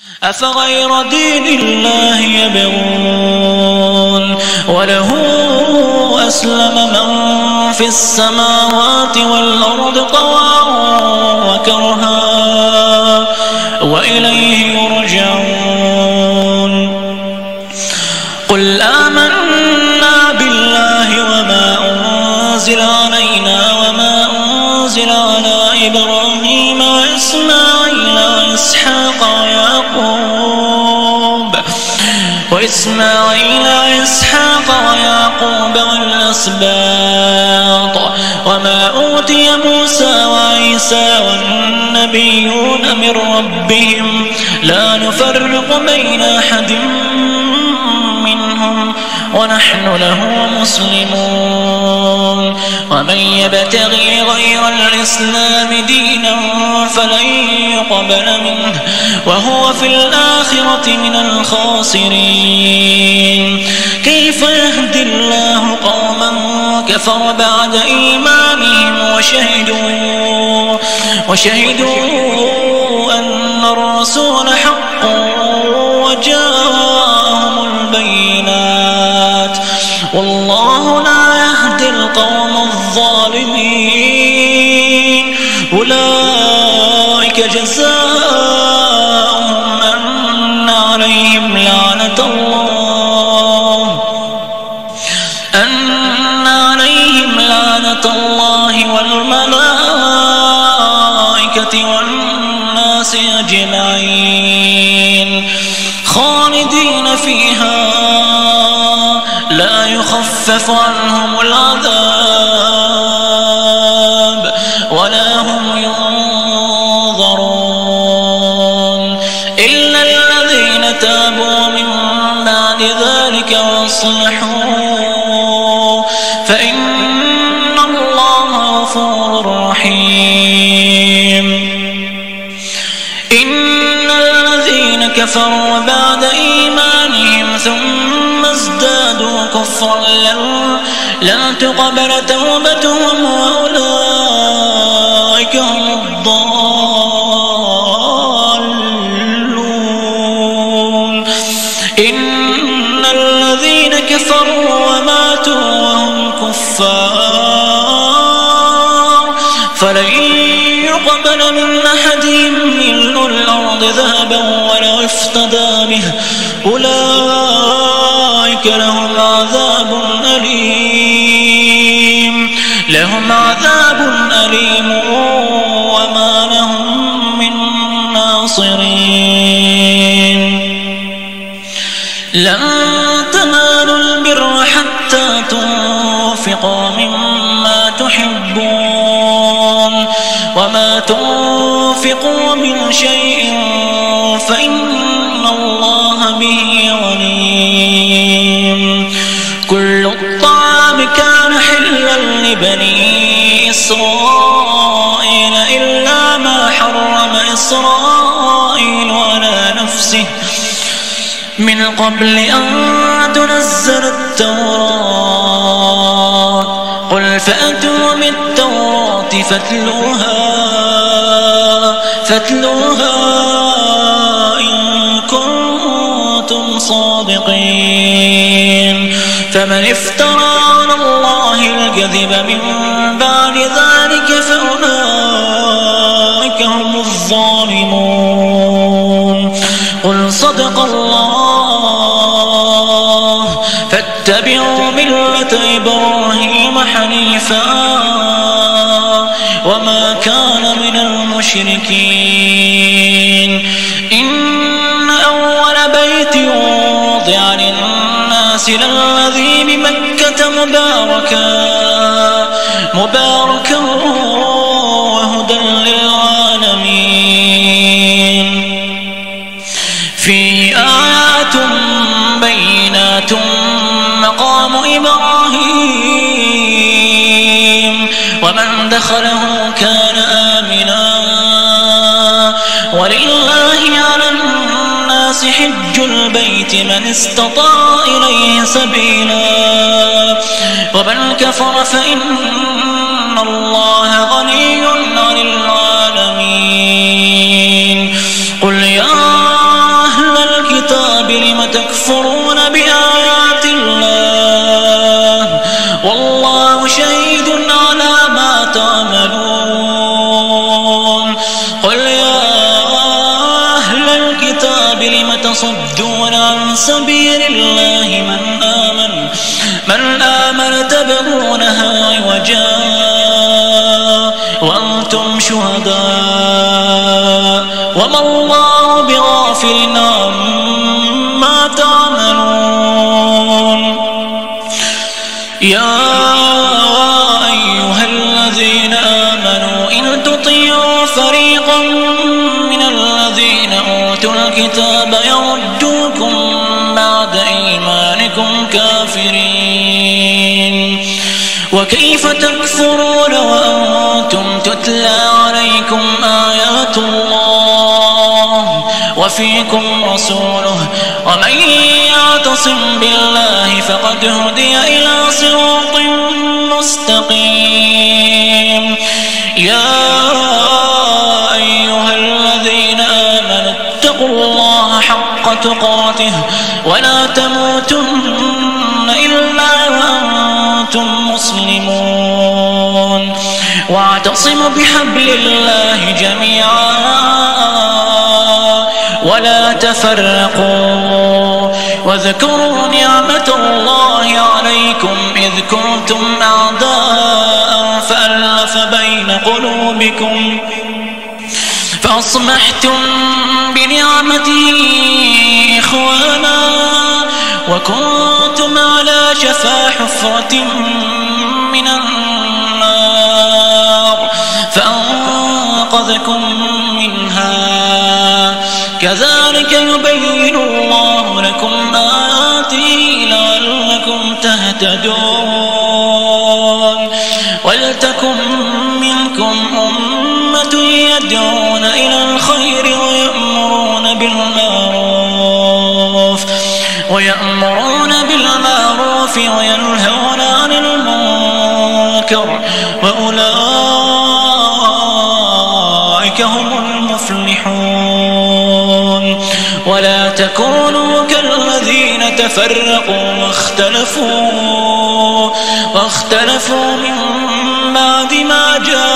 أفغير دين الله يبغون وله أسلم من في السماوات والأرض طوعا وكرها وإليه يرجعون قل آمنا بالله وما أنزل علينا وما أنزل على إبراهيم وإسماعيل وإسحاق ويعقوب والأسباط وما أوتي موسى وعيسى والنبيون من ربهم لا نفرق بين أحد منهم ونحن له مسلمون ومن يبتغي غير الإسلام دينا فلن يقبل منه وهو في الآخرة من الخاسرين كيف يهدي الله قوما كفروا بعد إيمانهم وشهدوا أن الرسول حق وجاءهم البينات والله لا يهدي القوم الظالمين أولئك جزاؤهم أن عليهم لعنة الله والملائكة والناس أجمعين خالدين فيها لا يخفف عنهم العذاب ولا هم ينظرون إلا الذين تابوا من بعد ذلك واصلحوا فإن الله غفور رحيم إن الذين كفروا بعد إيمانهم ثم ازدادوا كفرا لن تقبل توبتهم وأولئك هم الضالون إن الذين كفروا وماتوا وهم كفار فلن يقبل من أحدهم ملء الأرض ذهبا ولو افتدى به أولئك لهم عذاب أليم وما لهم من ناصرين لن تنالوا البر حتى تنفقوا مما تحبون وما تنفقوا من شيء فإن الله به عليم كل الطعام كان حلا لبني إسرائيل إلا ما حرم إسرائيل على نفسه من قبل أن تنزل التوراة قل فأتوا بالتوراة فاتلوها إن كنتم صادقين فمن افترى على الله الكذب من بعد ذلك فأولئك هم الظالمون قل صدق الله فاتبعوا ملة إبراهيم حنيفا وما كان من المشركين إن أول بيت وضع للناس للذي بمكة مباركا وهدى للعالمين فيه آيات بينات مقام إبراهيم ومن دخله كان آمنا ولله على الناس حج البيت من استطاع إليه سبيلا ومن كفر فإن الله غني عن العالمين قل يا تكفرون بآيات الله والله شهيد على ما تعملون. قل يا أهل الكتاب لم تصدون عن سبيل الله من آمن تبغونها عوجا وأنتم شهداء وما الله بغافل عما تعملون. يا أيها الذين آمنوا إن تطيعوا فريقا من الذين أوتوا الكتاب يردوكم بعد إيمانكم كافرين وكيف تكفرون وأنتم تتلى عليكم آيات الله وفيكم رسوله ومن يعتصم بالله فقد هدي إلى صراط مستقيم. يا أيها الذين آمنوا اتقوا الله حق تقاته ولا تموتن إلا وأنتم مسلمون واعتصموا بحبل الله جميعا ولا تفرقوا واذكروا نعمة الله عليكم إذ كنتم أعداء فألف بين قلوبكم فأصبحتم بنعمته إخوانا وكنتم على شفا حفرة من النار فأنقذكم منها كذلك يبين الله لكم آياته لعلكم تهتدون. ولتكن منكم أمة يدعون إلى الخير ويأمرون بالمعروف وينهون عن المنكر وأولئك هم المفلحون. ولا تكونوا كالذين تفرقوا واختلفوا من بعد ما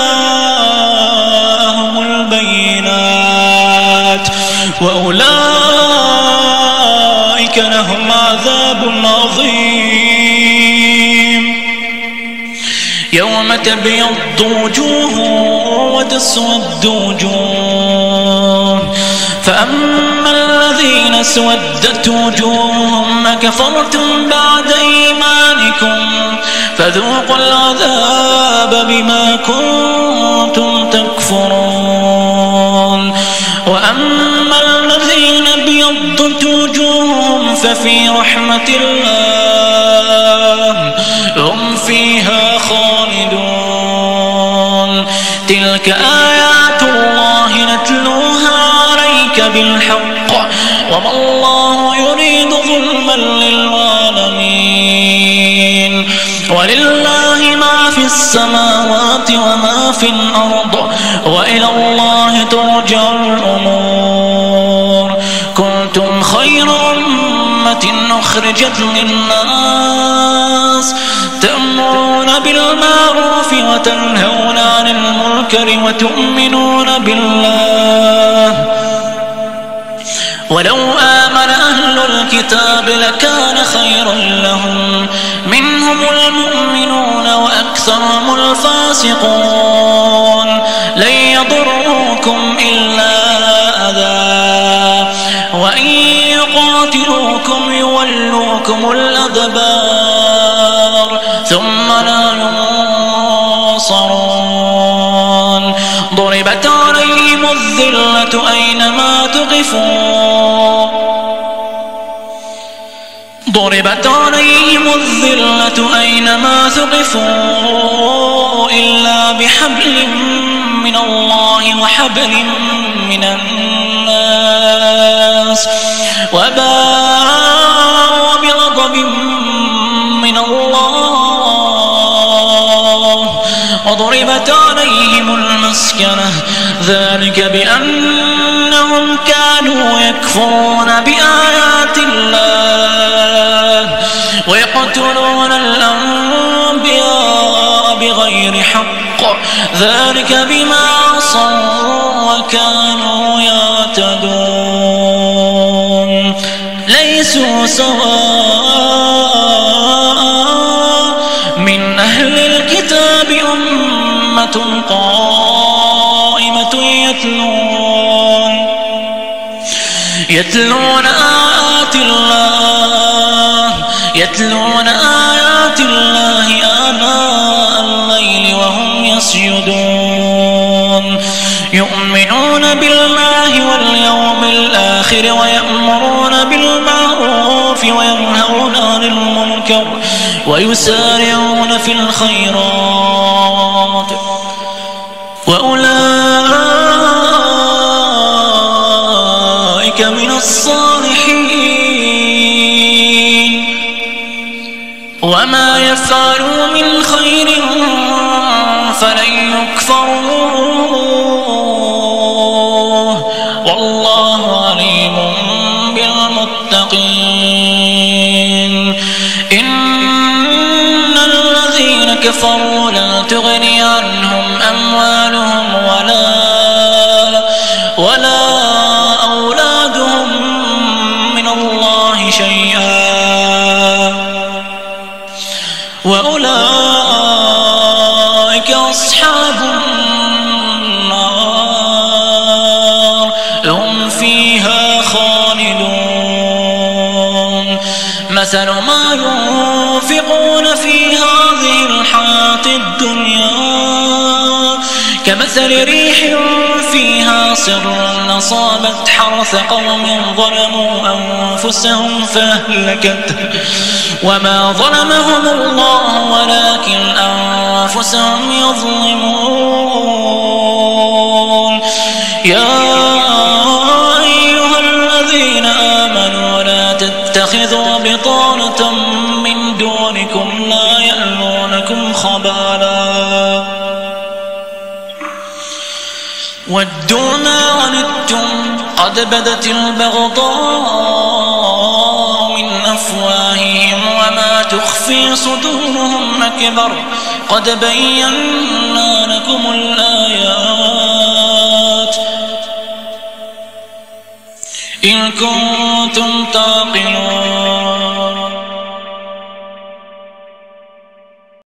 جاءهم البينات وأولئك لهم عذاب عظيم. يوم تبيض وجوه وتسود وجوه فأما الذين اسودت وجوههم كفرتم بعد إيمانكم فذوقوا العذاب بما كنتم تكفرون. وأما الذين ابيضت وجوههم ففي رحمة الله هم فيها خالدون. تلك آيات الله نتلوها عليك بالحق وما الله يريد ظلما للعالمين. ولله ما في السماوات وما في الأرض وإلى الله ترجع الأمور. كنتم خير أمة أخرجت للناس تأمرون بالمعروف وتنهون عن المنكر وتؤمنون بالله. ولو آمن أهل الكتاب لكان خيرا لهم منهم المؤمنون وأكثرهم الفاسقون. لن يضروكم إلا أذى وإن يقاتلوكم يولوكم الأدبار ثم لا ينصرون. ضربت عليهم الذلة أينما تقفوا إلا بحبل من الله وحبل من الناس وباءوا بغضب من الله وضربت عليهم المسكنة ذلك بأنهم كانوا يكفرون بآيات الله ويقتلون الأنبياء بغير حق ذلك بما عصوا وكانوا يعتدون ليسوا سواء من أهل الكتاب أمة قائمة يتلون آيات الله آناء الليل وهم يسجدون يؤمنون بالله واليوم الآخر ويأمرون بالمعروف وينهون عن المنكر ويسارعون في الخيرات وأولئك من الصالحين وما يفعلوا من خير فلن يكفروه والله عليم بالمتقين إن الذين كفروا لن تغني عنهم أموالهم ولا أولادهم من الله شيئا وأولئك أصحاب النار هم فيها خالدون مثل ما ينفقون في هذه الحياة الدنيا كمثل ريح فيها صر أصابت حرث قوم ظلموا أنفسهم فأهلكته وما ظلمهم الله ولكن أنفسهم يظلمون يا أيها الذين آمنوا لا تتخذوا بطانة من دونكم لا يألونكم خبالا ودوا ما عنتم قد بدت البغضاء من أفواههم وما تخفي صدورهم أكبر قد بينا لكم الآيات إن كنتم تعقلون